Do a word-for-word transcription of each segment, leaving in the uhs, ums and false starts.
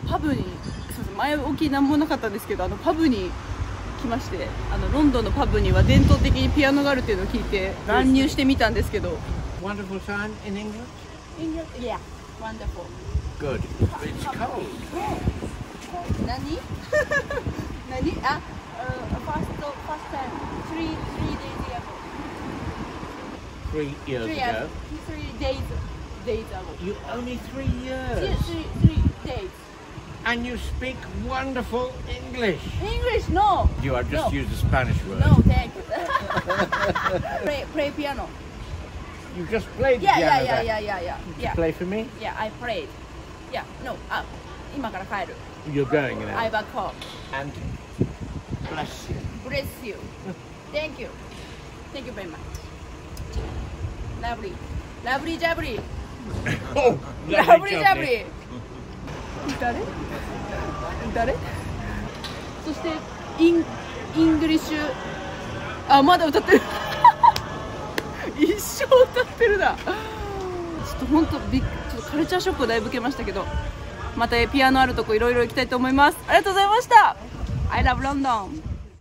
パブに、すみません、前置きなんもなかったんですけど、あのパブに来まして、あのロンドンのパブには伝統的にピアノがあるっていうのを聞いて乱入してみたんですけど。 Wonderful time in England? England, yeah, wonderful. Good. It's cold. 何？何？あ、first first time three three days ago. Three years Three ago. three days days ago. You only three Three years. three three days. And you speak wonderful English. English, no. You are just No. used a Spanish word. No, thank you. play play piano. You just played the Yeah, piano yeah, yeah, there. yeah, yeah, yeah. Did you Yeah, play for me? yeah, I played. Yeah, no. あ、今から帰る。 You're going now. I back home. And bless you. Bless you. Thank you. Thank you very much. Lovely. Lovely jubbly. Oh, Lovely jubbly. 誰？誰？そしてインイングリッシュ。あ、まだ歌ってる。一生歌ってるな。ちょっと本当びっちょっとカルチャーショックをだいぶ受けましたけど、またピアノあるとこいろいろ行きたいと思います。ありがとうございました。I love London.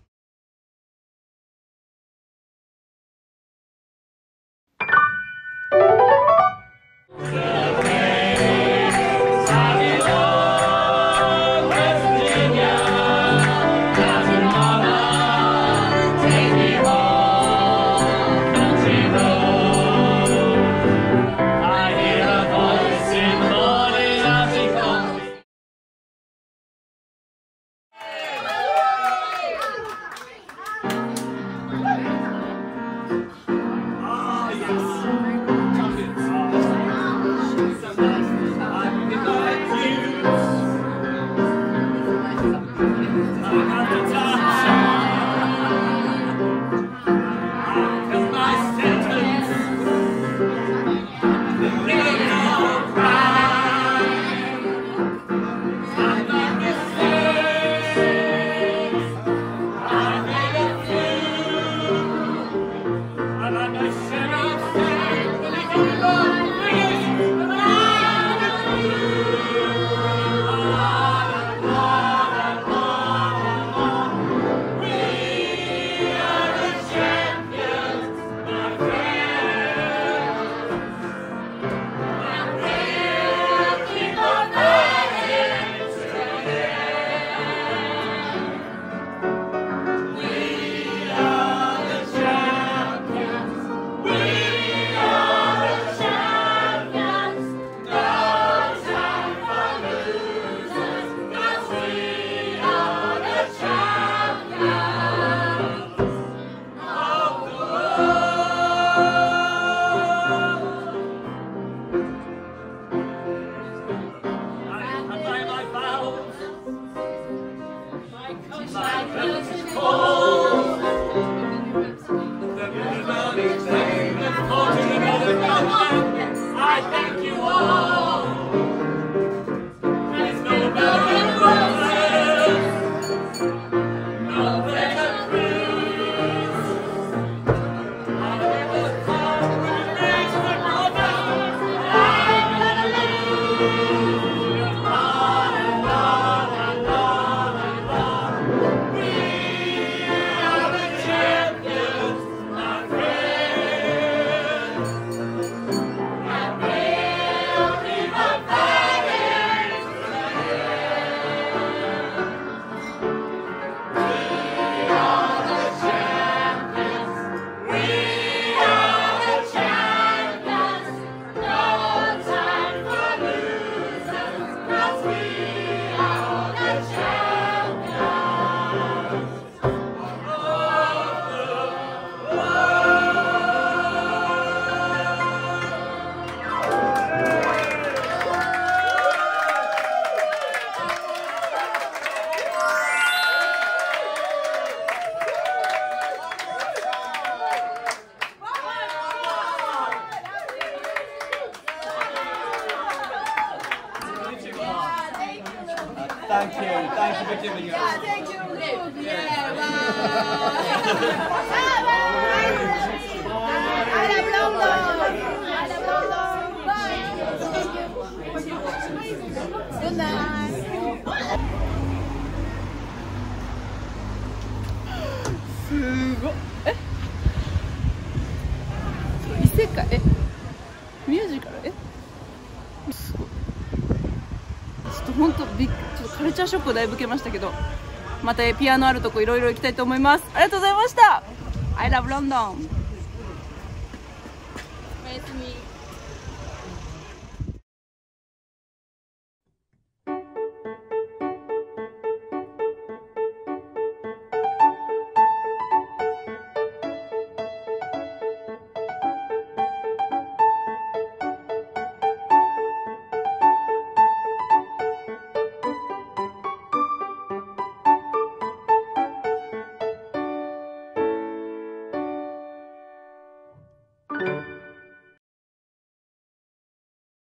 I thank you all. And it's no better roses, no better cruise. I never thought we'd reach the border. I'm gonna lose. On and on and on and on. We are the champions, my friends. Thank you. Thank you for giving us. Yeah, thank you. Yeah, wow. I love London. I love London. Bye. Good night. ごい。え異世界、えミュージカル、えすごい。ちょっと本当びっちょっとカルチャーショックをだいぶ受けましたけど、またピアノあるとこいろいろ行きたいと思います。ありがとうございました。 I love London。